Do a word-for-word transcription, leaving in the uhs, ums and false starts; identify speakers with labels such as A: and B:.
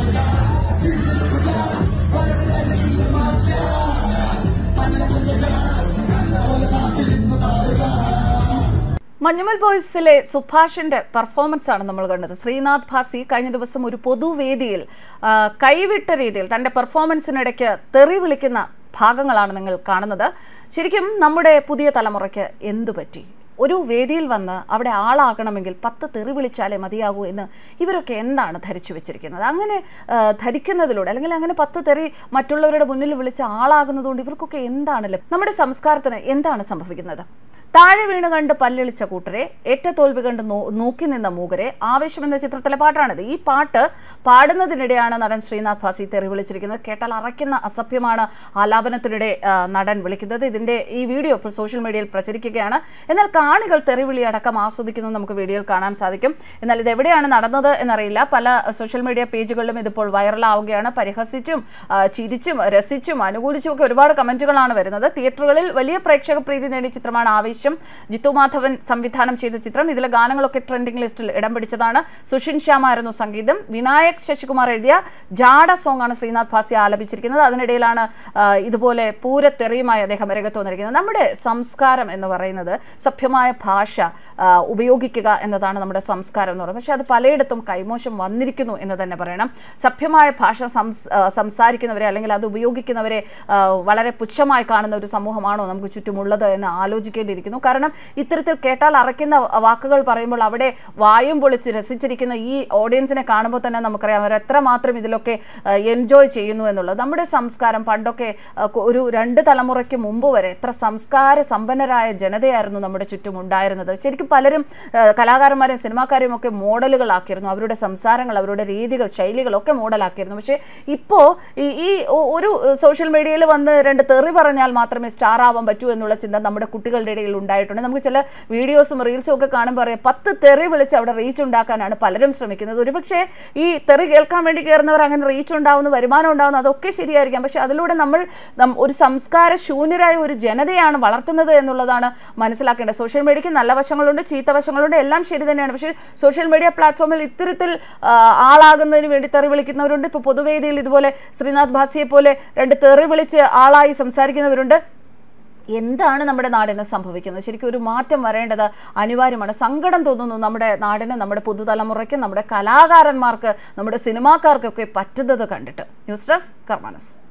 A: Manjummel ബോയ്സിലെ സുഭാഷിന്റെ performance ആണ് നമ്മൾ കണ്ടത്. ശ്രീനാഥ് ഭാസി കഴിഞ്ഞ ദിവസം ഒരു പൊതുവേദിയിൽ കൈവിട്ട രീതിയിൽ തന്റെ പെർഫോമൻസിനിടയ്ക്ക് തെറി വിളിക്കുന്ന ഭാഗങ്ങളാണ് നിങ്ങൾ കാണുന്നത്. ശരിക്കും നമ്മുടെ പുതിയ തലമുറയ്ക്ക് എന്തു പറ്റി? ഒരു വേദിയിൽ വന്ന് അവിടെ ആളാകണമെങ്കിൽ പത്ത് തെറി വിളിച്ചാലേ മതിയാകൂ എന്ന് ഇവരൊക്കെ എന്താണ് ധരിച്ചു വെച്ചിരിക്കുന്നത്? അങ്ങനെ ധരിക്കുന്നതിലൂടെ അല്ലെങ്കിൽ അങ്ങനെ പത്ത് തെറി മറ്റുള്ളവരുടെ മുന്നിൽ വിളിച്ച് ആളാകുന്നതുകൊണ്ട് ഇവർക്കൊക്കെ എന്താണ്? നമ്മുടെ സംസ്കാരത്തിന് എന്താണ് സംഭവിക്കുന്നത്? താഴെ വീണ് കണ്ട് പല്ലിളിച്ച കൂട്ടരെ, ഏറ്റ തോൽവി കണ്ട് നോക്കി നിന്ന മൂകരെ, ആവേശം എന്ന ചിത്രത്തിലെ പാട്ടാണിത്. ഈ പാട്ട് പാടുന്നതിനിടെയാണ് നടൻ ശ്രീനാഥ് ഭാസി തെറി വിളിച്ചിരിക്കുന്നത്. കേട്ടാൽ അറയ്ക്കുന്ന അസഭ്യമാണ് ആലാപനത്തിനിടെ നടൻ വിളിക്കുന്നത്. ഇതിന്റെ ഈ വീഡിയോ ഇപ്പോൾ സോഷ്യൽ മീഡിയയിൽ പ്രചരിക്കുകയാണ്. എന്നാൽ കാണികൾ തെറിവിളി അടക്കം ആസ്വദിക്കുന്നത് നമുക്ക് വീഡിയോയിൽ കാണാൻ സാധിക്കും. എന്നാൽ ഇത് എവിടെയാണ് നടന്നത് എന്നറിയില്ല. പല സോഷ്യൽ മീഡിയ പേജുകളിലും ഇതിപ്പോൾ വൈറലാവുകയാണ്. പരിഹസിച്ചും ചിരിച്ചും രസിച്ചും അനുകൂലിച്ചും ഒക്കെ ഒരുപാട് കമന്റുകളാണ് വരുന്നത്. തിയേറ്ററുകളിൽ വലിയ പ്രേക്ഷക പ്രീതി നേടിയ ചിത്രമാണ് ആവേശം. ജിത്തു മാധവൻ സംവിധാനം ചെയ്ത ചിത്രം. ഇതിലെ ഗാനങ്ങളൊക്കെ ട്രെൻഡിംഗ് ലിസ്റ്റിൽ ഇടം പിടിച്ചതാണ്. സുഷിൻ ശ്യാമായിരുന്നു സംഗീതം. വിനായക് ശശികുമാർ എഴുതിയ ജാഡ സോങ് ആണ് ശ്രീനാഥ് ഭാസി ആലപിച്ചിരിക്കുന്നത്. അതിനിടയിലാണ് ഇതുപോലെ പൂരത്തെറിയുമായി അദ്ദേഹം രംഗത്ത് വന്നിരിക്കുന്നത്. നമ്മുടെ സംസ്കാരം എന്ന് പറയുന്നത് സഭ്യമായ ഭാഷ ഉപയോഗിക്കുക എന്നതാണ് നമ്മുടെ സംസ്കാരം എന്ന് പറയുന്നത്. പക്ഷെ അത് പലയിടത്തും കൈമോശം വന്നിരിക്കുന്നു എന്ന് തന്നെ പറയണം. സഭ്യമായ ഭാഷ സംസാരിക്കുന്നവരെ അല്ലെങ്കിൽ അത് ഉപയോഗിക്കുന്നവരെ വളരെ പുച്ഛമായി കാണുന്ന ഒരു സമൂഹമാണോ നമുക്ക് ചുറ്റുമുള്ളത് എന്ന് ആലോചിക്കേണ്ടിയിരിക്കുന്നു. കാരണം ഇത്തരത്തിൽ കേട്ടാൽ അറയ്ക്കുന്ന വാക്കുകൾ പറയുമ്പോൾ അവിടെ വായും പൊളിച്ച് രസിച്ചിരിക്കുന്ന ഈ ഓഡിയൻസിനെ കാണുമ്പോൾ തന്നെ നമുക്കറിയാം അവർ എത്രമാത്രം ഇതിലൊക്കെ എൻജോയ് ചെയ്യുന്നു എന്നുള്ളത്. നമ്മുടെ സംസ്കാരം പണ്ടൊക്കെ ഒരു രണ്ട് തലമുറയ്ക്ക് മുമ്പ് വരെ എത്ര സംസ്കാര സമ്പന്നരായ ജനതയായിരുന്നു നമ്മുടെ ചുറ്റും ഉണ്ടായിരുന്നത്. ശരിക്കും പലരും കലാകാരന്മാരെയും സിനിമാക്കാരെയും ഒക്കെ മോഡലുകളാക്കിയിരുന്നു. അവരുടെ സംസാരങ്ങൾ, അവരുടെ രീതികൾ, ശൈലികളൊക്കെ മോഡലാക്കിയിരുന്നു. പക്ഷേ ഇപ്പോൾ ഈ ഒരു സോഷ്യൽ മീഡിയയിൽ വന്ന് രണ്ട് തെറി പറഞ്ഞാൽ മാത്രമേ സ്റ്റാർ ആവാൻ പറ്റൂ എന്നുള്ള ചിന്ത നമ്മുടെ കുട്ടികളുടെ ഇടയിൽ ഉണ്ടായിട്ടുണ്ട്. നമുക്ക് ചില വീഡിയോസും റീൽസും ഒക്കെ കാണുമ്പോൾ പറയാം പത്ത് തെറി വിളിച്ച് അവിടെ റീച്ച് ഉണ്ടാക്കാനാണ് പലരും ശ്രമിക്കുന്നത്. ഒരുപക്ഷെ ഈ തെറി കേൾക്കാൻ വേണ്ടി കയറുന്നവർ അങ്ങനെ റീച്ച് ഉണ്ടാവുന്നു, വരുമാനം ഉണ്ടാവുന്നു, അതൊക്കെ ശരിയായിരിക്കാം. പക്ഷെ അതിലൂടെ നമ്മൾ ഒരു സംസ്കാര ശൂന്യരായ ഒരു ജനതയാണ് വളർത്തുന്നത് എന്നുള്ളതാണ് മനസ്സിലാക്കേണ്ടത്. സോഷ്യൽ മീഡിയയ്ക്ക് നല്ല വശങ്ങളുണ്ട്, ചീത്ത വശങ്ങളുണ്ട്, എല്ലാം ശരി തന്നെയാണ്. പക്ഷേ സോഷ്യൽ മീഡിയ പ്ലാറ്റ്ഫോമിൽ ഇത്തരത്തിൽ ആളാകുന്നതിന് വേണ്ടി തെറി വിളിക്കുന്നവരുണ്ട്. ഇപ്പോൾ പൊതുവേദിയിൽ ഇതുപോലെ ശ്രീനാഥ് ഭാസിയെ പോലെ രണ്ട് തെറി വിളിച്ച് ആളായി സംസാരിക്കുന്നവരുണ്ട്. എന്താണ് നമ്മുടെ നാടിന് സംഭവിക്കുന്നത്? ശരിക്കും ഒരു മാറ്റം വരേണ്ടത് അനിവാര്യമാണ്. സങ്കടം തോന്നുന്നു നമ്മുടെ നാടിന്, നമ്മുടെ പുതുതലമുറയ്ക്ക്, നമ്മുടെ കലാകാരന്മാർക്ക്, നമ്മുടെ സിനിമാക്കാർക്കൊക്കെ പറ്റുന്നത് കണ്ടിട്ട്. News desk Karma news.